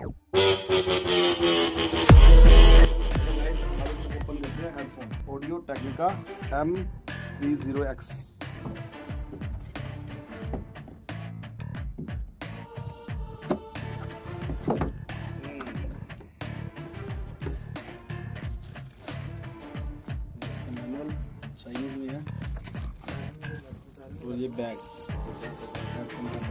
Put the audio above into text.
Open करते हैं headphone audio technica M-30X। Manual Chinese में है और ये बैग हेडफोन का